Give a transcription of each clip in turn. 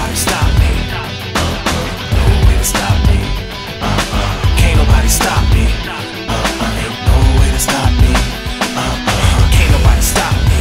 nobody stop me. No way to stop me. Can't nobody stop me. Ain't no way to stop me. Can't nobody stop me.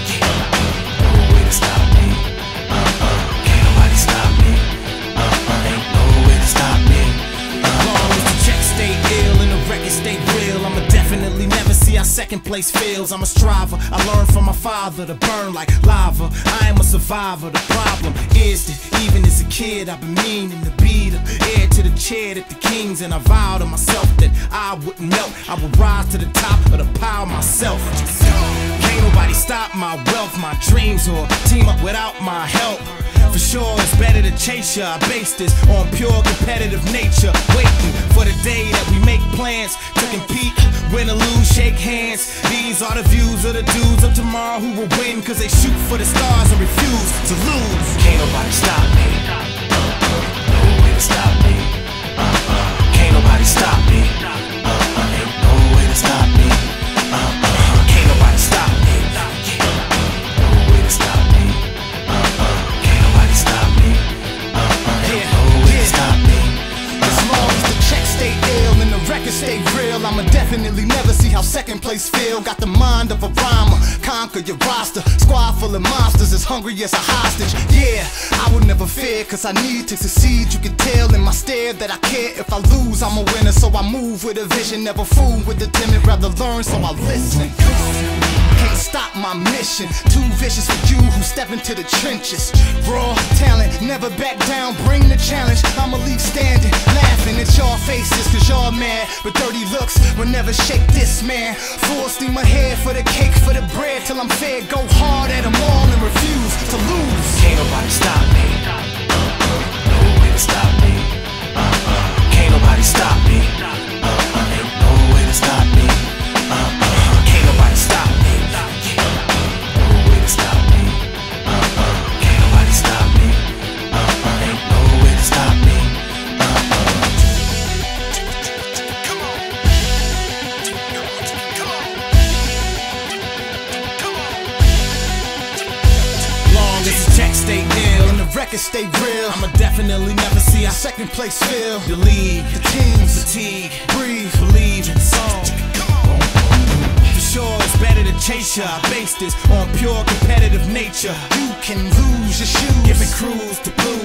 No way to stop me. Can't nobody stop me. Ain't no way to stop me. As long as the checks stay ill and the records stay real, I'ma definitely never see how second place feels. I'm a striver, I learned from my father to burn like lava. I am a survivor, the problem is that even as a kid I've been meaning to be the heir to the chair that the kings, and I vowed to myself that I wouldn't melt. I would rise to the top of the pile myself. Can't nobody stop my wealth, my dreams, or team up without my help. For sure it's better to chase ya. I base this on pure competitive nature, waiting for the day that we make plans to compete, win or lose, shake hands. These are the views of the dudes of tomorrow who will win, cause they shoot for the stars and refuse to lose. Can't nobody stop me. No way to stop me. Can't nobody stop me. Ain't no way to stop me. Can't nobody stop me. No way to stop me. Can't nobody stop me. Ain't no way to stop me. As long as the checks stay ill and the records stay real, I'ma definitely never see how second place feel. Got the mind of a rhymer, conquer your roster. Squad full of monsters as hungry as a hostage. Yeah, I would never fear, cause I need to succeed. You can tell in my stare that I care. If I lose, I'm a winner, so I move with a vision. Never fool with the timid, rather learn, so I listen. Can't stop my mission. Too vicious for you who step into the trenches. Raw talent, never back down, bring the challenge. I'ma leave standing, laughing at y'all faces, cause y'all mad. But dirty looks will never shake this man. Full steam ahead for the cake, for the bread, till I'm fed. Go hard at them all and refuse to lose. Can't nobody stop me. No way to stop me. Can't nobody stop me. Ain't no way to stop me. Can't nobody stop me. No way to stop me. Can't nobody stop me. Ain't no way to stop me. Come on. Come on. Come on. Long as the checks stay ill And the records stay real, I'ma definitely never see how second place feel. the league, The teams, fatigue, breathe. believe in song. For sure it's better to chase ya. I base this on pure competitive nature. You can lose your shoes. Giving crews to blues.